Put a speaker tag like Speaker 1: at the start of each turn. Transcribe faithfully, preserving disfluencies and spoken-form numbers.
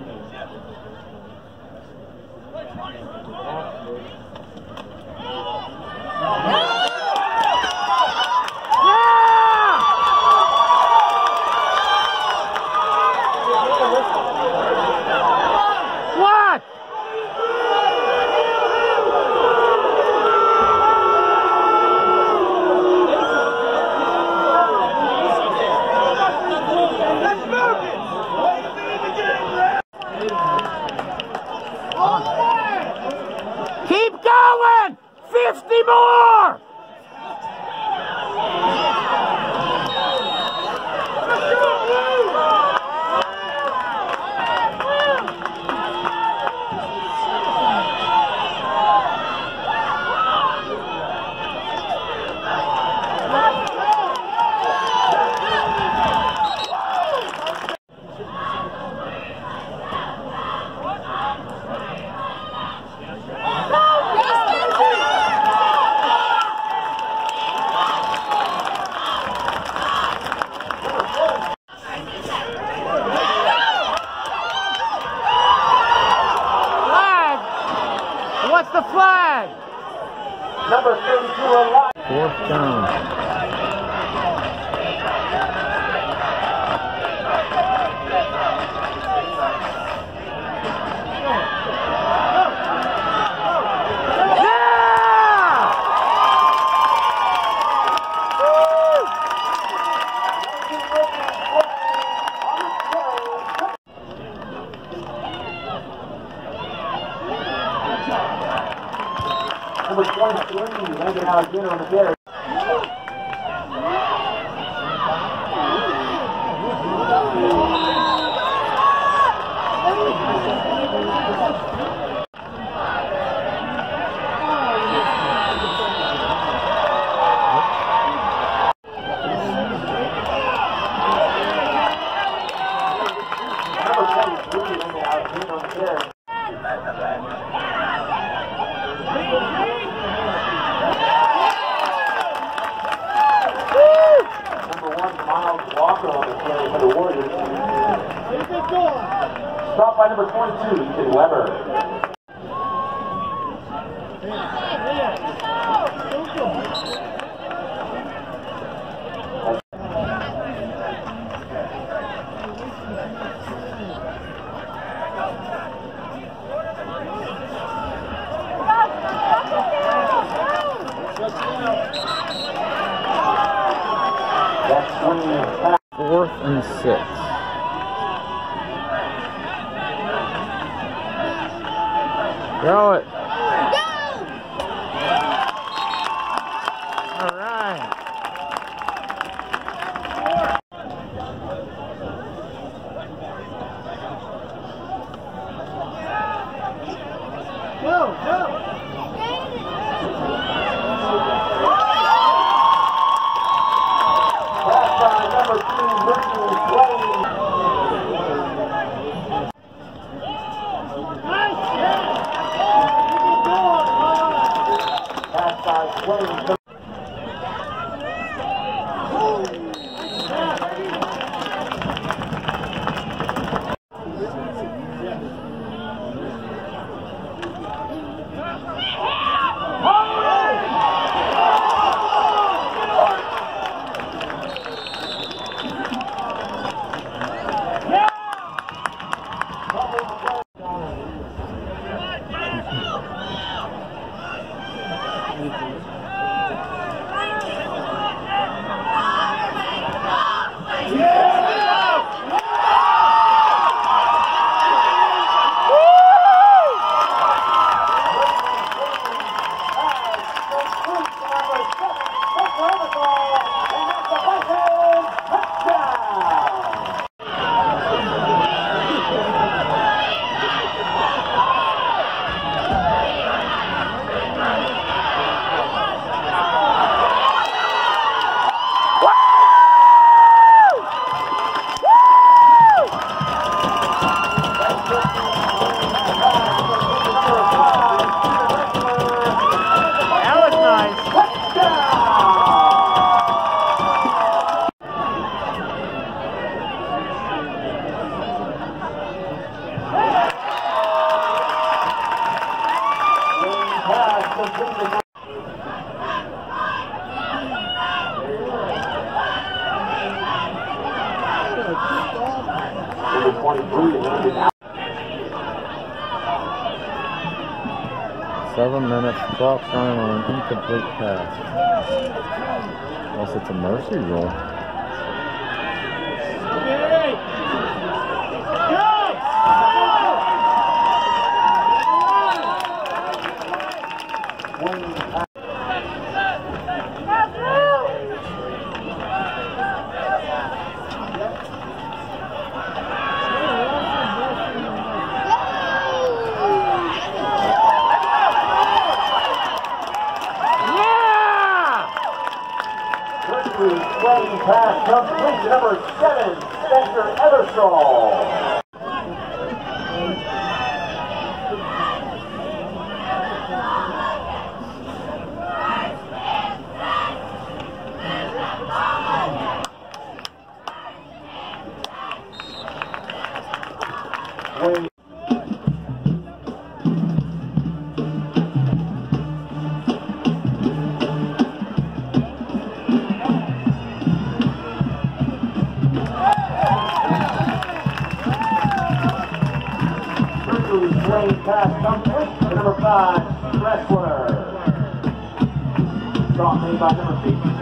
Speaker 1: fifty more! What's the flag?
Speaker 2: Number thirty-two alive.
Speaker 1: Fourth down.
Speaker 2: Number twenty-three, Landon Alexander on the carry. Number twenty-three, Landon Alexander on the carry. Walker on the carry for the Warriors. Stop by number twenty-two, Ethan Weber. That's twenty-five.
Speaker 1: Fourth and six. Throw it. All right.
Speaker 2: Go, go. Number two, Richard Wayne. Nice. number twenty-three is going to be out.
Speaker 1: Seven minutes, clock's running on an incomplete pass. Unless it's a mercy rule.
Speaker 2: Playing pass complete to number seven, Spencer Eversole. When playing pass complete to number five, Wrestler. Shot made by number fifty.